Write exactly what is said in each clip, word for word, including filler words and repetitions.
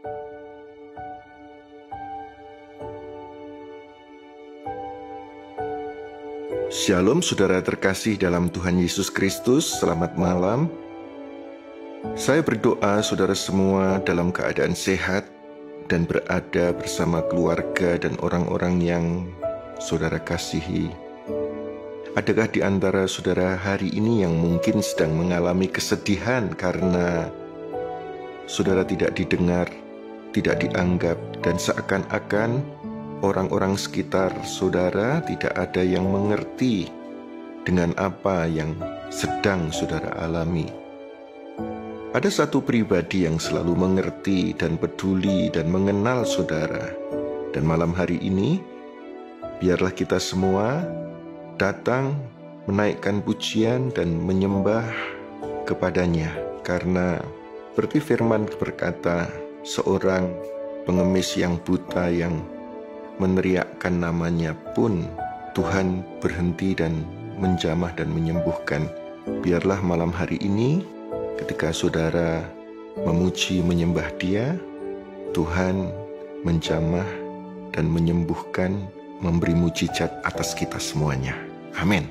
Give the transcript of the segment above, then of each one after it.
Shalom saudara terkasih dalam Tuhan Yesus Kristus, selamat malam. Saya berdoa saudara semua dalam keadaan sehat dan berada bersama keluarga dan orang-orang yang saudara kasihi. Adakah di antara saudara hari ini yang mungkin sedang mengalami kesedihan karena saudara tidak didengar, tidak dianggap, dan seakan-akan orang-orang sekitar saudara tidak ada yang mengerti dengan apa yang sedang saudara alami? Ada satu pribadi yang selalu mengerti dan peduli dan mengenal saudara. Dan malam hari ini, biarlah kita semua datang menaikkan pujian dan menyembah kepadanya. Karena seperti firman berkata, seorang pengemis yang buta yang meneriakkan namanya pun Tuhan berhenti dan menjamah dan menyembuhkan. Biarlah malam hari ini ketika saudara memuji menyembah Dia, Tuhan menjamah dan menyembuhkan, memberi mujizat atas kita semuanya. Amin.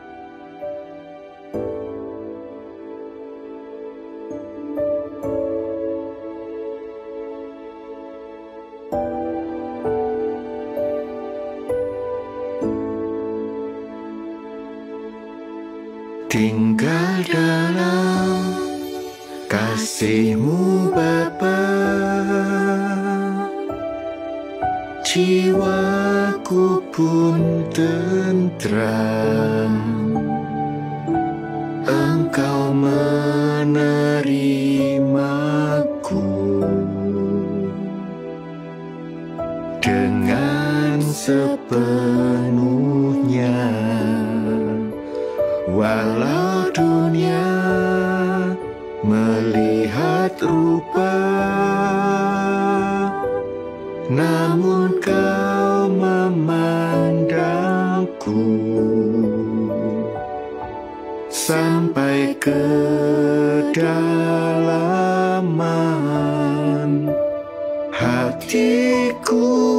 Tinggal dalam kasih-Mu Bapa, jiwaku pun tentram. Engkau menerimaku dengan sepenuhnya. Walau dunia melihat rupa, namun Kau memandangku sampai kedalaman hatiku.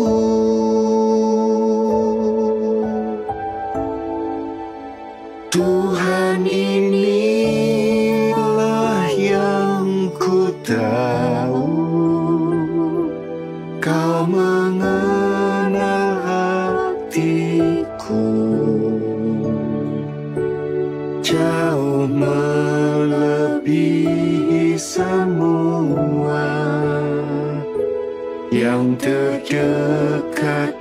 Tuhan, inilah yang ku tahu, Kau mengenal hatiku, jauh melebihi semua yang terdekat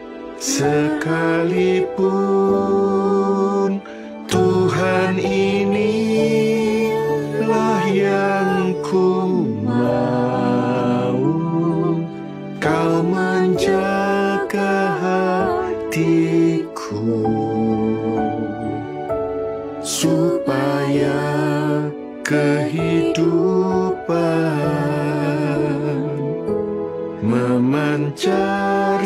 sekalipun. Tuhan, inilah yang ku mau, Kau menjaga hatiku, supaya kehidupan memancar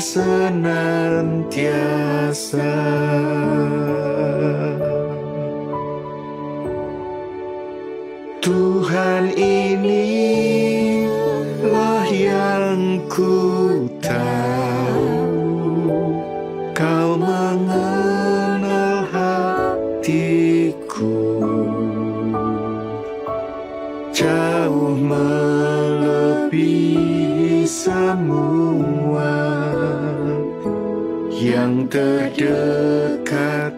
senantiasa. Tuhan, inilah yang ku tahu, Kau mengenal hatiku, jauh melebihi semua yang terdekat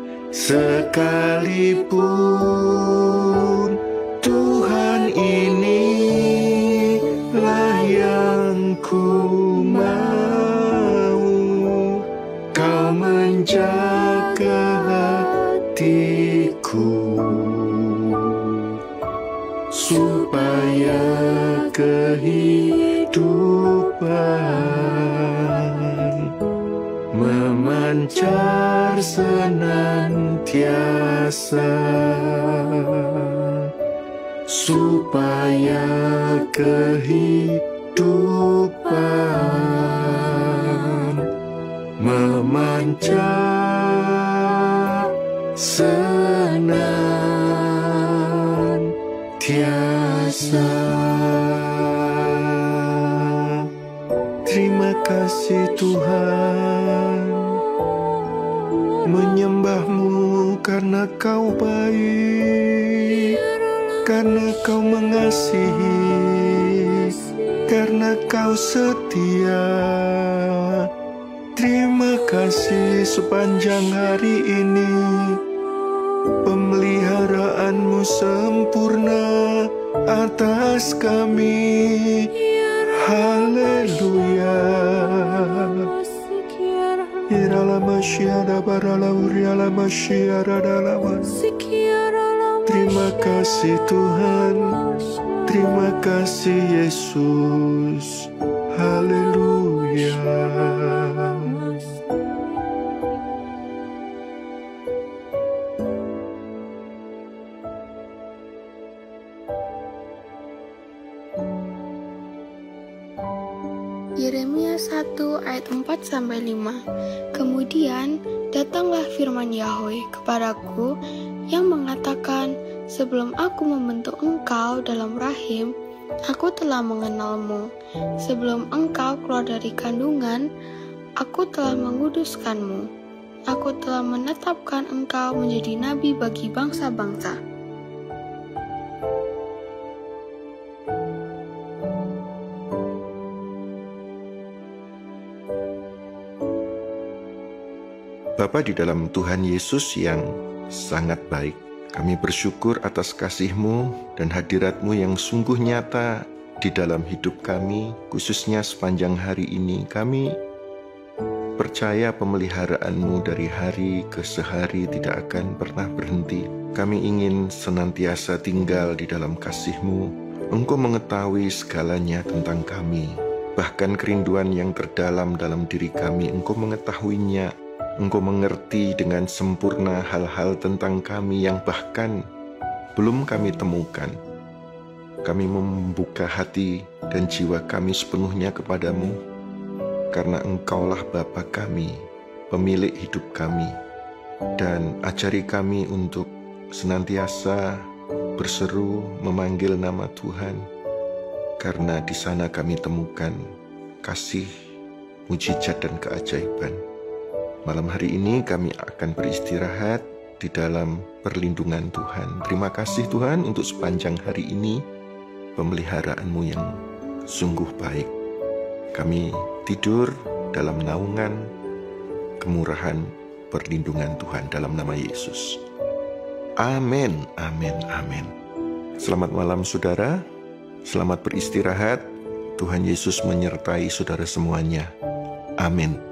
sekalipun. Tuhan, inilah yang ku mau, Kau menjaga hatiku, supaya kehidupan memancar senantiasa, supaya kehidupan memancar senantiasa. Terima kasih Tuhan, menyembah-Mu karena Kau baik, karena Kau mengasihi, karena Kau setia. Terima kasih sepanjang hari ini, pemeliharaan-Mu sempurna atas kami. Haleluya. Terima kasih Tuhan, terima kasih Yesus. Haleluya. Yeremia satu ayat empat sampai lima. Kemudian datanglah firman Yahweh kepadaku yang mengatakan, sebelum aku membentuk engkau dalam rahim, aku telah mengenalmu. Sebelum engkau keluar dari kandungan, aku telah menguduskanmu. Aku telah menetapkan engkau menjadi nabi bagi bangsa-bangsa. Bapa di dalam Tuhan Yesus yang sangat baik, kami bersyukur atas kasih-Mu dan hadirat-Mu yang sungguh nyata di dalam hidup kami, khususnya sepanjang hari ini. Kami percaya pemeliharaan-Mu dari hari ke sehari tidak akan pernah berhenti. Kami ingin senantiasa tinggal di dalam kasih-Mu. Engkau mengetahui segalanya tentang kami, bahkan kerinduan yang terdalam dalam diri kami, Engkau mengetahuinya. Engkau mengerti dengan sempurna hal-hal tentang kami yang bahkan belum kami temukan. Kami membuka hati dan jiwa kami sepenuhnya kepadamu, karena Engkaulah Bapa kami, pemilik hidup kami. Dan ajari kami untuk senantiasa berseru memanggil nama Tuhan, karena di sana kami temukan kasih, mujizat dan keajaiban. Malam hari ini kami akan beristirahat di dalam perlindungan Tuhan. Terima kasih Tuhan untuk sepanjang hari ini, pemeliharaan-Mu yang sungguh baik. Kami tidur dalam naungan kemurahan perlindungan Tuhan dalam nama Yesus. Amin, amin, amin. Selamat malam saudara, selamat beristirahat. Tuhan Yesus menyertai saudara semuanya. Amin.